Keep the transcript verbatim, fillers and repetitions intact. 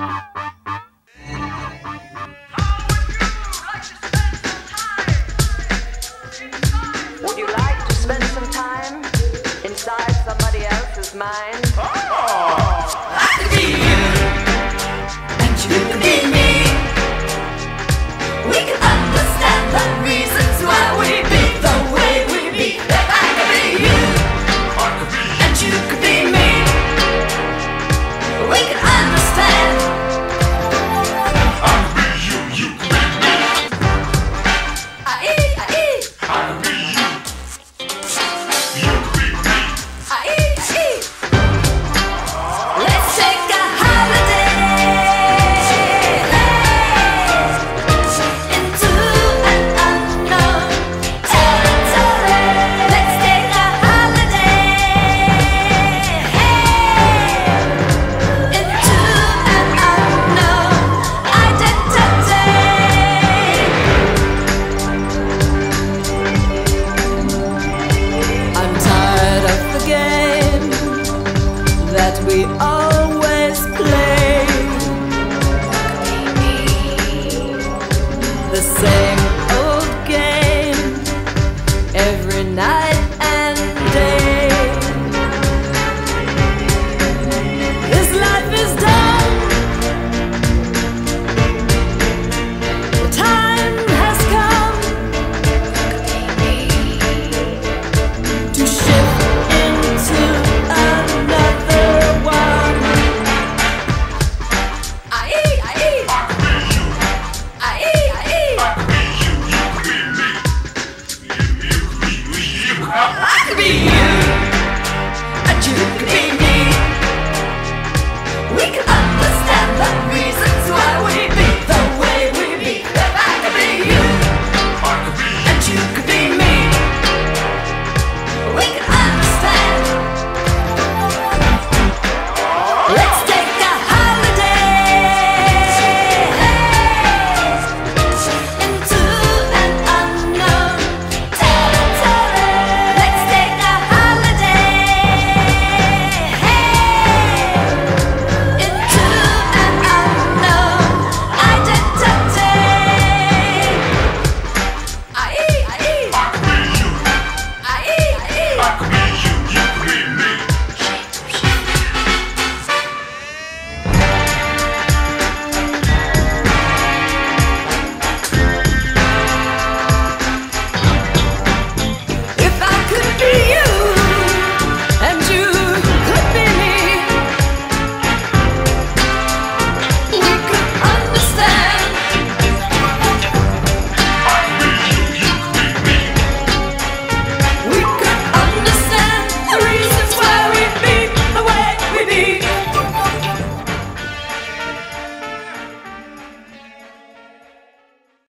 Would you like to spend some time inside somebody else's mind? Oh. I could be you, and you could be me. We can understand the reasons why we be the way we be. If I could be you, I could be you, and you could be me. We can understand. I could be you, you could be me. I eat, I eat. I could be you, you could be me. I eat, I eat. Let's take a holiday into an unknown territory. Let's take a holiday into an unknown identity. I'm tired of the game that we all